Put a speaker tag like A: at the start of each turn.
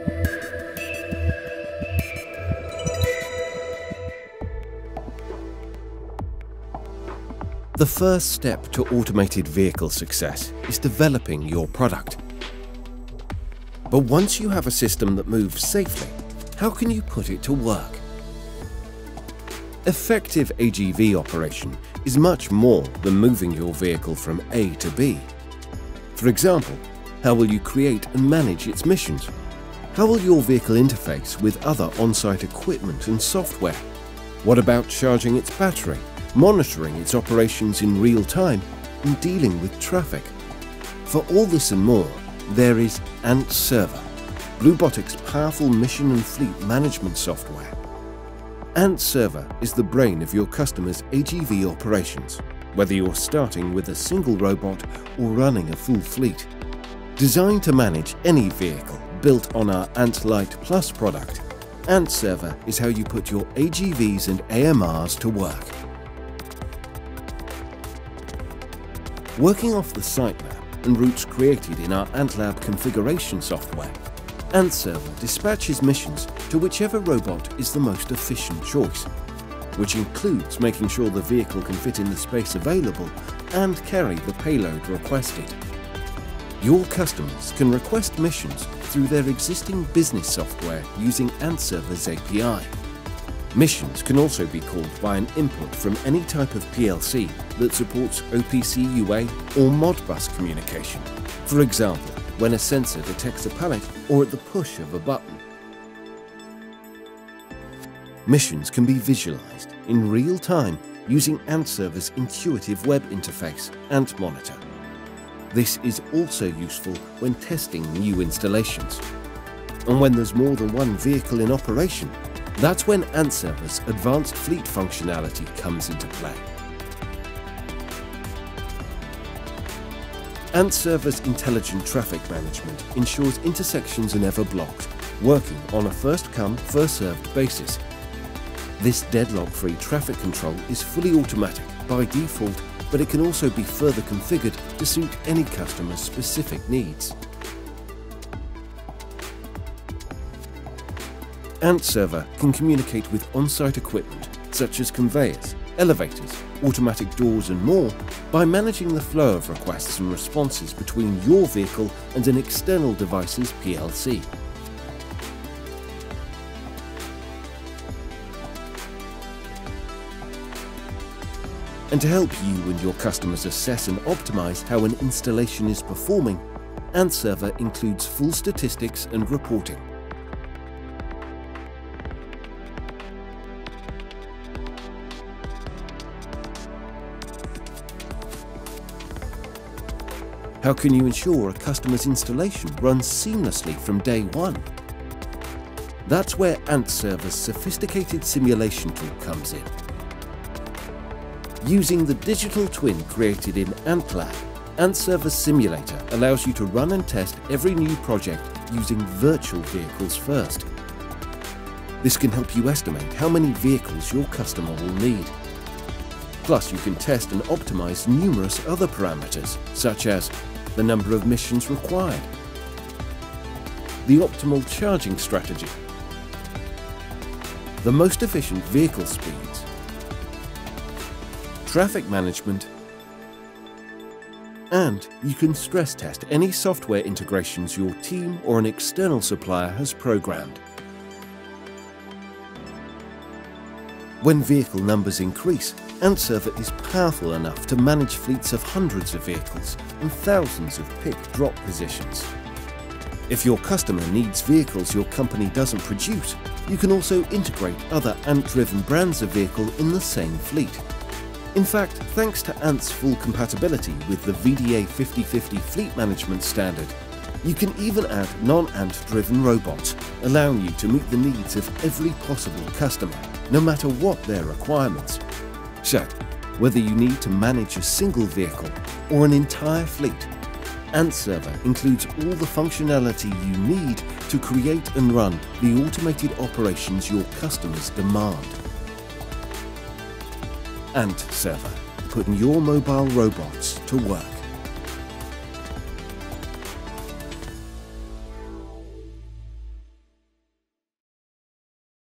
A: The first step to automated vehicle success is developing your product. But once you have a system that moves safely, how can you put it to work? Effective AGV operation is much more than moving your vehicle from A to B. For example, how will you create and manage its missions? How will your vehicle interface with other on-site equipment and software? What about charging its battery, monitoring its operations in real time, and dealing with traffic? For all this and more, there is ANT Server, BlueBotics' powerful mission and fleet management software. ANT Server is the brain of your customer's AGV operations, whether you're starting with a single robot or running a full fleet. Designed to manage any vehicle built on our ANT Lite Plus product, ANT Server is how you put your AGVs and AMRs to work. Working off the sitemap and routes created in our AntLab configuration software, ANT Server dispatches missions to whichever robot is the most efficient choice, which includes making sure the vehicle can fit in the space available and carry the payload requested. Your customers can request missions through their existing business software using ANT Server's API. Missions can also be called by an input from any type of PLC that supports OPC UA or Modbus communication, for example, when a sensor detects a pallet or at the push of a button. Missions can be visualized in real time using ANT Server's intuitive web interface, ANT Monitor. This is also useful when testing new installations. And when there's more than one vehicle in operation, that's when ANT Server's advanced fleet functionality comes into play. ANT Server's intelligent traffic management ensures intersections are never blocked, working on a first-come, first-served basis. This deadlock-free traffic control is fully automatic by default, but it can also be further configured to suit any customer's specific needs. ANT Server can communicate with on-site equipment such as conveyors, elevators, automatic doors and more by managing the flow of requests and responses between your vehicle and an external device's PLC. And to help you and your customers assess and optimize how an installation is performing, ANT Server includes full statistics and reporting. How can you ensure a customer's installation runs seamlessly from day one? That's where ANT Server's sophisticated simulation tool comes in. Using the digital twin created in AntLab, ANT Server Simulator allows you to run and test every new project using virtual vehicles first. This can help you estimate how many vehicles your customer will need. Plus, you can test and optimize numerous other parameters, such as the number of missions required, the optimal charging strategy, the most efficient vehicle speeds, traffic management, and you can stress test any software integrations your team or an external supplier has programmed. When vehicle numbers increase, ANT Server is powerful enough to manage fleets of hundreds of vehicles and thousands of pick-drop positions. If your customer needs vehicles your company doesn't produce, you can also integrate other ANT-driven brands of vehicle in the same fleet. In fact, thanks to ANT's full compatibility with the VDA 5050 fleet management standard, you can even add non-ANT-driven robots, allowing you to meet the needs of every possible customer, no matter what their requirements. So, whether you need to manage a single vehicle or an entire fleet, ANT Server includes all the functionality you need to create and run the automated operations your customers demand. ANT Server, putting your mobile robots to work.